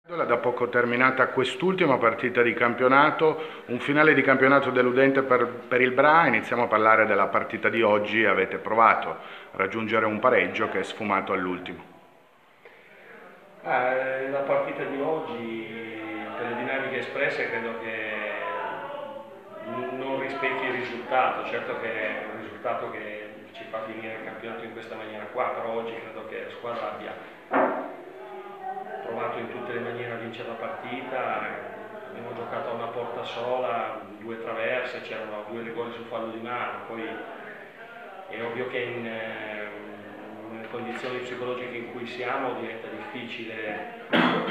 Da poco terminata quest'ultima partita di campionato, un finale di campionato deludente per il Bra. Iniziamo a parlare della partita di oggi. Avete provato a raggiungere un pareggio che è sfumato all'ultimo. La partita di oggi, per le dinamiche espresse, credo che non rispecchi il risultato. Certo che è un risultato che ci fa finire il campionato in questa maniera qua, però oggi credo che la squadra abbia provato in tutte le maniere a vincere la partita. Abbiamo giocato a una porta sola, due traverse, c'erano due rigori sul fallo di mano. Poi è ovvio che in condizioni psicologiche in cui siamo diventa difficile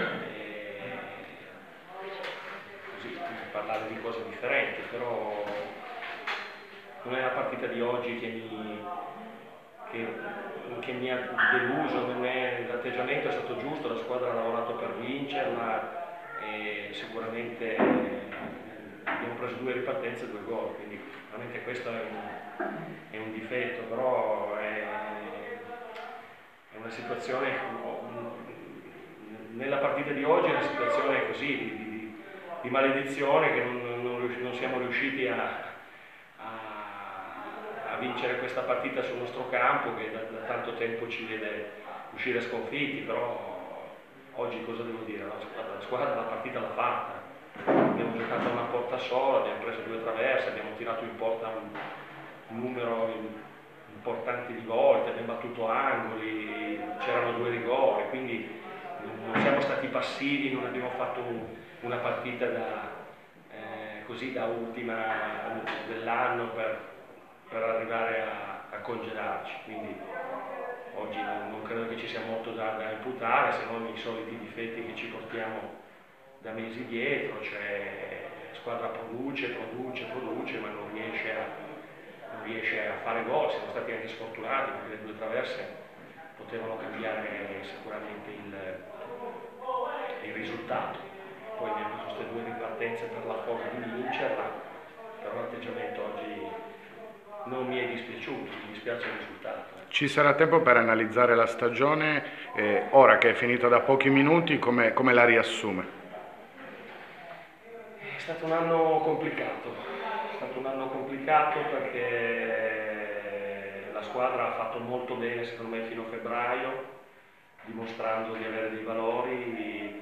così, parlare di cose differenti, però non è la partita di oggi che mi ha deluso. L'atteggiamento è stato giusto, la squadra ha lavorato per vincerla e sicuramente abbiamo preso due ripartenze e due gol, quindi veramente questo è un difetto, però è una situazione, nella partita di oggi è una situazione così di maledizione, che non siamo riusciti a vincere questa partita sul nostro campo, che da tanto tempo ci vede uscire sconfitti. Però oggi cosa devo dire? La squadra la partita l'ha fatta, abbiamo giocato a una porta sola, abbiamo preso due traverse, abbiamo tirato in porta un numero importante di volte, abbiamo battuto angoli, c'erano due rigori, quindi non siamo stati passivi, non abbiamo fatto una partita così da ultima dell'anno per arrivare a congedarci. Quindi oggi non credo che ci sia molto da imputare, se non i soliti difetti che ci portiamo da mesi dietro. Cioè, la squadra produce, ma non riesce a fare gol. Siamo stati anche sfortunati perché le due traverse potevano cambiare sicuramente il risultato. Poi abbiamo preso queste due ripartenze per la foga di vincerla, però l'atteggiamento oggi non mi è dispiaciuto, mi dispiace il risultato. Ci sarà tempo per analizzare la stagione, ora che è finita da pochi minuti, come la riassume? È stato un anno complicato, perché la squadra ha fatto molto bene secondo me fino a febbraio, dimostrando di avere dei valori.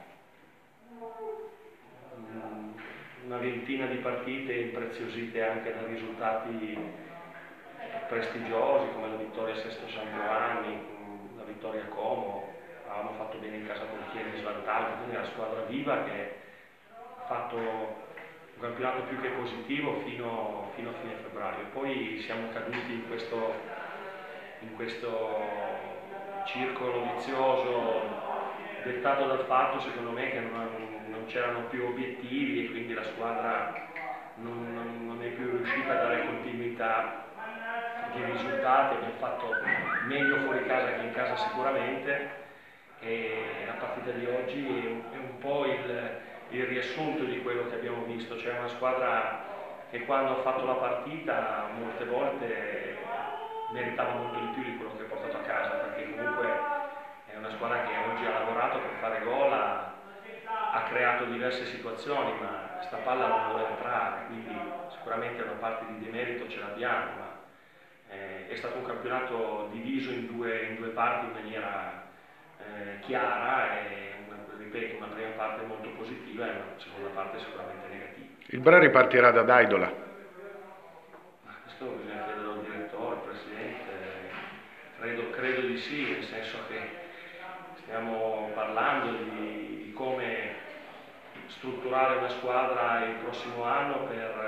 Una ventina di partite impreziosite anche da risultati prestigiosi come la vittoria a Sesto San Giovanni, la vittoria a Como. Avevamo fatto bene in casa con Chieri in svantaggio, quindi è una squadra viva che ha fatto un campionato più che positivo fino a fine febbraio. Poi siamo caduti in questo circolo vizioso dettato dal fatto, secondo me, che non c'erano più obiettivi e quindi la squadra non è più riuscita a dare continuità di risultati. Abbiamo fatto meglio fuori casa che in casa sicuramente, e la partita di oggi è un po' il riassunto di quello che abbiamo visto. C'è una squadra che quando ha fatto la partita molte volte meritava molto di più di quello che ha portato a casa, perché comunque è una squadra che oggi ha lavorato per fare gol, ha creato diverse situazioni, ma questa palla non vuole entrare, quindi sicuramente una parte di demerito ce l'abbiamo, ma è stato un campionato diviso in due parti in maniera chiara, e ripeto, una prima parte molto positiva e una seconda parte sicuramente negativa. Il Bra ripartirà da Daidola. Questo bisogna chiederlo al direttore, al presidente. Credo di sì, nel senso che stiamo parlando di come strutturare una squadra il prossimo anno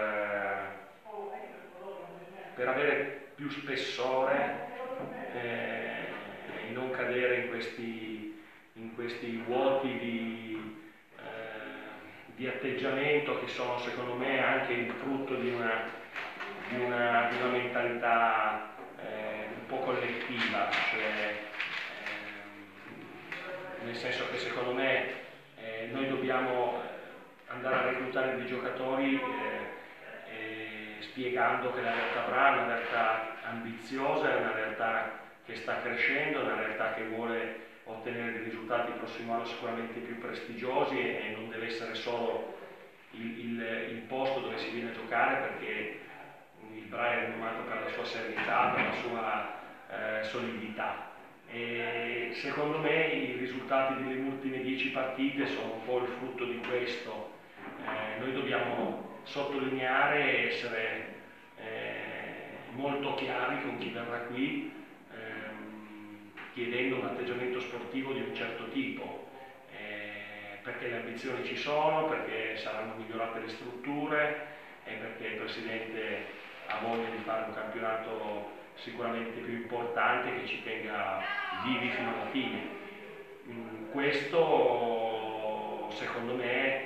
per avere più spessore e non cadere in questi vuoti di atteggiamento, che sono secondo me anche il frutto di una mentalità un po' collettiva, cioè, nel senso che secondo me noi dobbiamo andare a reclutare dei giocatori spiegando che la realtà Bra è una realtà ambiziosa, è una realtà che sta crescendo, è una realtà che vuole ottenere dei risultati il prossimo anno sicuramente più prestigiosi, e non deve essere solo il posto dove si viene a giocare, perché il Bra è rinomato per la sua serenità, per la sua solidità. E secondo me i risultati delle ultime 10 partite sono un po' il frutto di questo. Noi dobbiamo sottolineare e essere molto chiari con chi verrà qui, chiedendo un atteggiamento sportivo di un certo tipo, perché le ambizioni ci sono, perché saranno migliorate le strutture e perché il Presidente ha voglia di fare un campionato sicuramente più importante, che ci tenga vivi fino alla fine. Questo secondo me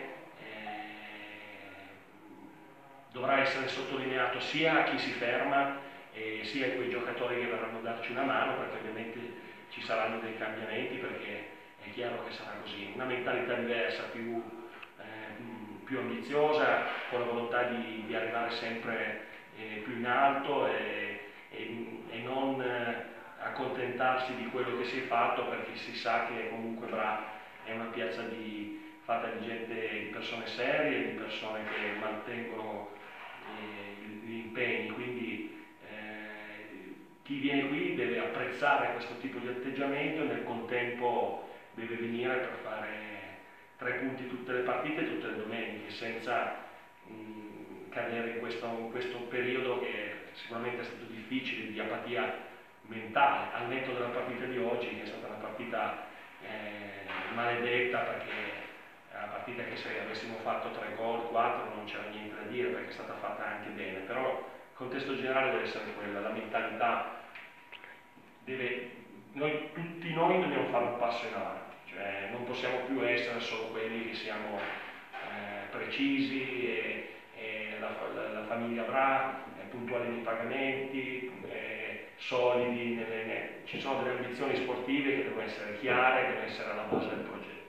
dovrà essere sottolineato sia a chi si ferma sia a quei giocatori che verranno a darci una mano, perché ovviamente ci saranno dei cambiamenti, perché è chiaro che sarà così. Una mentalità diversa, più ambiziosa, con la volontà di arrivare sempre più in alto e non accontentarsi di quello che si è fatto, perché si sa che comunque Bra è una piazza fatta di gente, di persone serie, di persone che mantengono gli impegni, quindi chi viene qui deve apprezzare questo tipo di atteggiamento e nel contempo deve venire per fare 3 punti tutte le partite, tutte le domeniche, senza cadere in questo periodo che sicuramente è stato difficile, di apatia mentale, al netto della partita di oggi, che è stata una partita maledetta, perché è una partita che se avessimo fatto 3 gol, 4 non c'era niente da dire, perché è stata fatta anche bene, però il contesto generale deve essere quella, la mentalità tutti noi dobbiamo fare un passo in avanti, cioè non possiamo più essere solo quelli che siamo precisi e la famiglia Bra, puntuali nei pagamenti, solidi, ci sono delle ambizioni sportive che devono essere chiare, devono essere alla base del progetto.